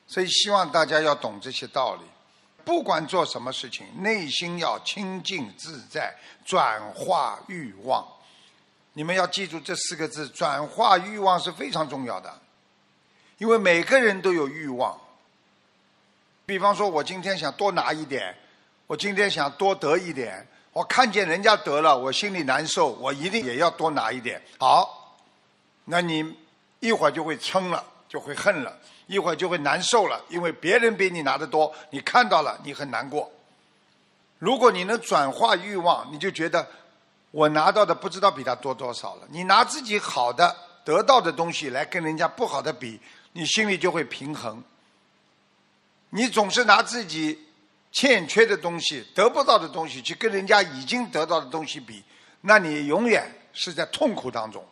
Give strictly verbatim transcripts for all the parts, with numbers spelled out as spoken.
所以希望大家要懂这些道理。不管做什么事情，内心要清净自在，转化欲望。你们要记住这四个字，转化欲望是非常重要的。因为每个人都有欲望。比方说我今天想多拿一点，我今天想多得一点，我看见人家得了，我心里难受，我一定也要多拿一点。好，那你一会儿就会嗔了，就会恨了，一会儿就会难受了，因为别人比你拿得多，你看到了，你很难过。如果你能转化欲望，你就觉得我拿到的不知道比他多多少了。你拿自己好的得到的东西来跟人家不好的比，你心里就会平衡。你总是拿自己欠缺的东西、得不到的东西去跟人家已经得到的东西比，那你永远是在痛苦当中。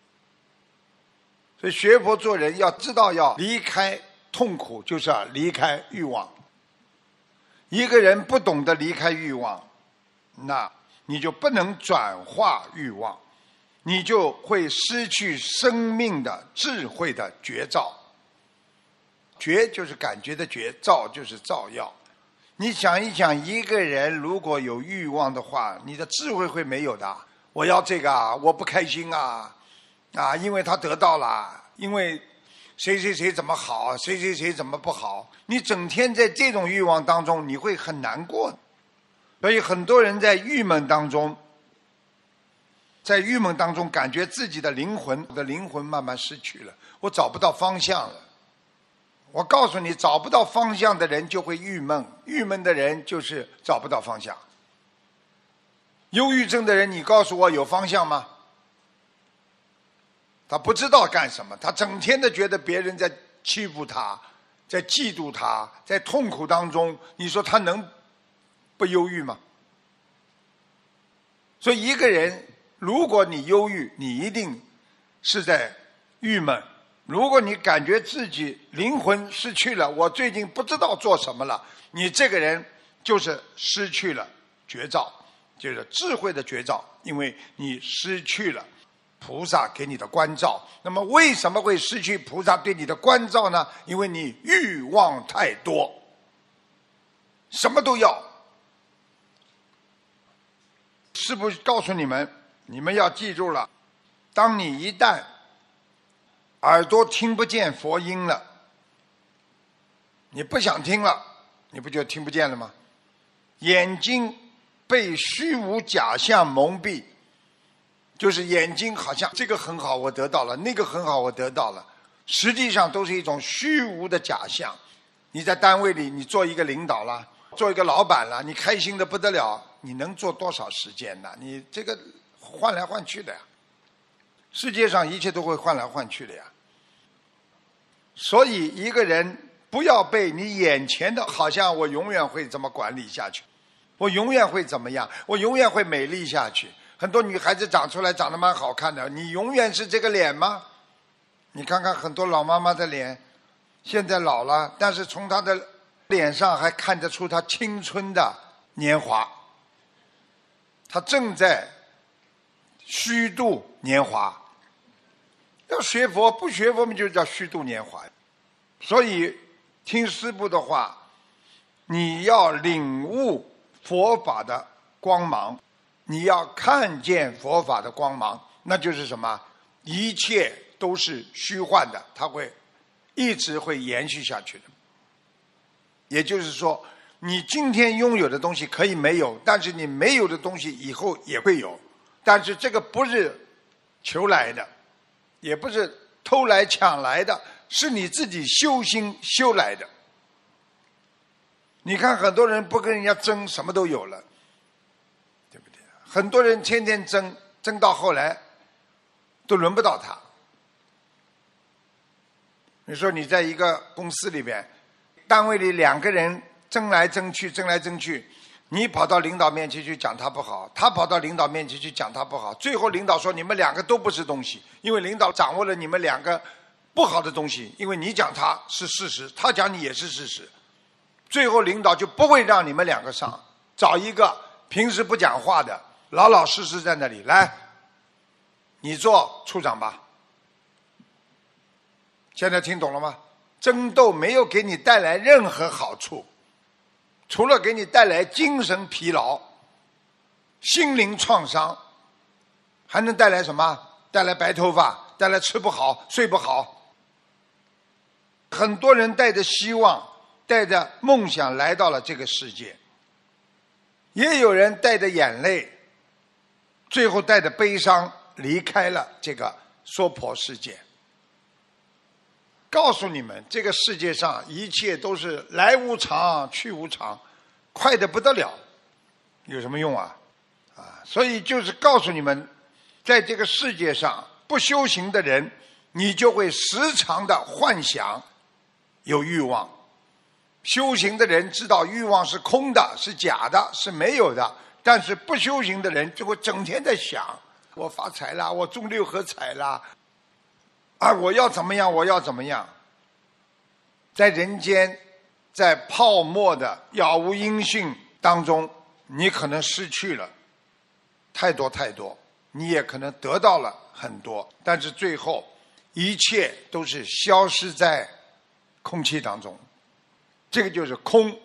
所以学佛做人要知道要离开痛苦，就是要离开欲望。一个人不懂得离开欲望，那你就不能转化欲望，你就会失去生命的智慧的觉照。觉就是感觉的觉，照就是照耀。你想一想，一个人如果有欲望的话，你的智慧会没有的。我要这个啊，我不开心啊，啊，因为他得到了，因为谁谁谁怎么好，谁谁谁怎么不好。你整天在这种欲望当中，你会很难过。所以很多人在郁闷当中，在郁闷当中感觉自己的灵魂，我的灵魂慢慢失去了，我找不到方向了。我告诉你，找不到方向的人就会郁闷，郁闷的人就是找不到方向。忧郁症的人，你告诉我有方向吗？他不知道干什么，他整天的觉得别人在欺负他，在嫉妒他，在痛苦当中，你说他能不忧郁吗？所以一个人，如果你忧郁，你一定是在郁闷。如果你感觉自己灵魂失去了，我最近不知道做什么了，你这个人就是失去了觉照，就是智慧的觉照，因为你失去了菩萨给你的关照。那么为什么会失去菩萨对你的关照呢？因为你欲望太多，什么都要。师父告诉你们，你们要记住了，当你一旦耳朵听不见佛音了，你不想听了，你不就听不见了吗？眼睛被虚无假象蒙蔽，就是眼睛好像这个很好我得到了，那个很好我得到了，实际上都是一种虚无的假象。你在单位里，你做一个领导了，做一个老板了，你开心的不得了，你能做多少时间呢？你这个换来换去的呀，世界上一切都会换来换去的呀。所以一个人不要被你眼前的好像我永远会这么管理下去，我永远会怎么样，我永远会美丽下去。很多女孩子长出来长得蛮好看的，你永远是这个脸吗？你看看很多老妈妈的脸，现在老了，但是从她的脸上还看得出她青春的年华，她正在虚度年华。要学佛，不学佛就叫虚度年华。所以听师父的话，你要领悟佛法的光芒，你要看见佛法的光芒，那就是什么？一切都是虚幻的，它会一直会延续下去的。也就是说，你今天拥有的东西可以没有，但是你没有的东西以后也会有，但是这个不是求来的，也不是偷来抢来的，是你自己修心修来的。你看很多人不跟人家争，什么都有了，对不对？很多人天天争，争到后来都轮不到他。你说你在一个公司里边，单位里两个人争来争去，争来争去，你跑到领导面前去讲他不好，他跑到领导面前去讲他不好，最后领导说你们两个都不是东西，因为领导掌握了你们两个不好的东西，因为你讲他是事实，他讲你也是事实，最后领导就不会让你们两个上，找一个平时不讲话的，老老实实在那里来，你做处长吧。现在听懂了吗？ 争斗没有给你带来任何好处，除了给你带来精神疲劳、心灵创伤，还能带来什么？带来白头发，带来吃不好、睡不好。很多人带着希望、带着梦想来到了这个世界，也有人带着眼泪，最后带着悲伤离开了这个娑婆世界。告诉你们，这个世界上一切都是来无常去无常，快得不得了，有什么用啊？啊，所以就是告诉你们，在这个世界上不修行的人，你就会时常的幻想有欲望。修行的人知道欲望是空的，是假的，是没有的，但是不修行的人就会整天在想，我发财了，我中六合彩了，啊，我要怎么样，我要怎么样。在人间，在泡沫的杳无音讯当中，你可能失去了太多太多，你也可能得到了很多，但是最后一切都是消失在空气当中。这个就是空，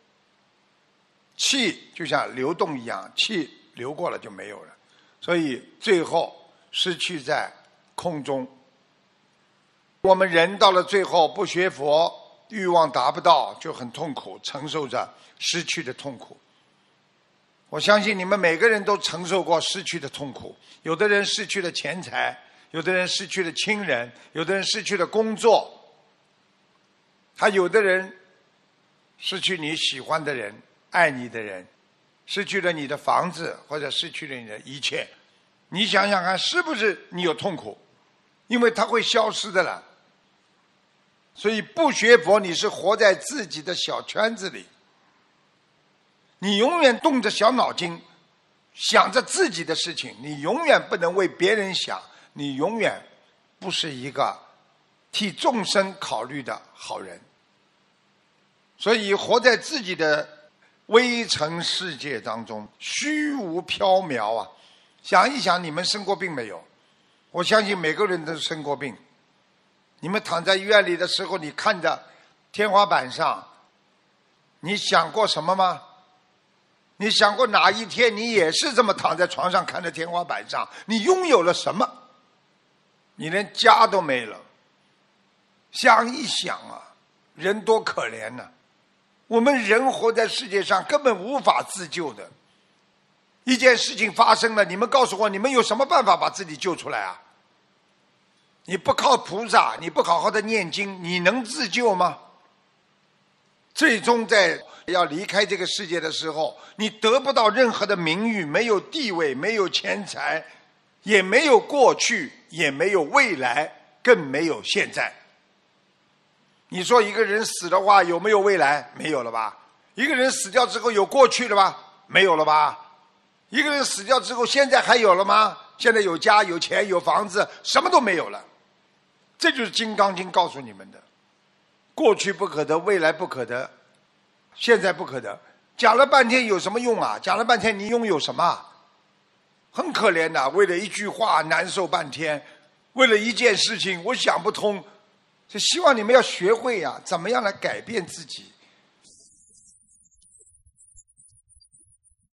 气就像流动一样，气流过了就没有了，所以最后失去在空中。我们人到了最后不学佛，欲望达不到，就很痛苦，承受着失去的痛苦。我相信你们每个人都承受过失去的痛苦，有的人失去了钱财，有的人失去了亲人，有的人失去了工作，还有的人失去你喜欢的人、爱你的人，失去了你的房子，或者失去了你的一切。你想想看，是不是你有痛苦？因为它会消失的了。所以不学佛，你是活在自己的小圈子里，你永远动着小脑筋，想着自己的事情，你永远不能为别人想，你永远不是一个替众生考虑的好人。所以活在自己的微尘世界当中，虚无缥缈啊！想一想，你们生过病没有？我相信每个人都生过病。你们躺在医院里的时候，你看着天花板上，你想过什么吗？你想过哪一天你也是这么躺在床上看着天花板上？你拥有了什么？你连家都没了。想一想啊，人多可怜呢、啊！我们人活在世界上根本无法自救的。一件事情发生了，你们告诉我，你们有什么办法把自己救出来啊？你不靠菩萨，你不好好的念经，你能自救吗？最终在要离开这个世界的时候，你得不到任何的名誉，没有地位，没有钱财，也没有过去，也没有未来，更没有现在。你说一个人死的话有没有未来？没有了吧。一个人死掉之后有过去了吧？没有了吧。一个人死掉之后现在还有了吗？现在有家有钱有房子，什么都没有了。这就是《金刚经》告诉你们的，过去不可得，未来不可得，现在不可得。讲了半天有什么用啊？讲了半天你拥有什么？很可怜的，为了一句话难受半天，为了一件事情我想不通。就希望你们要学会呀、啊，怎么样来改变自己。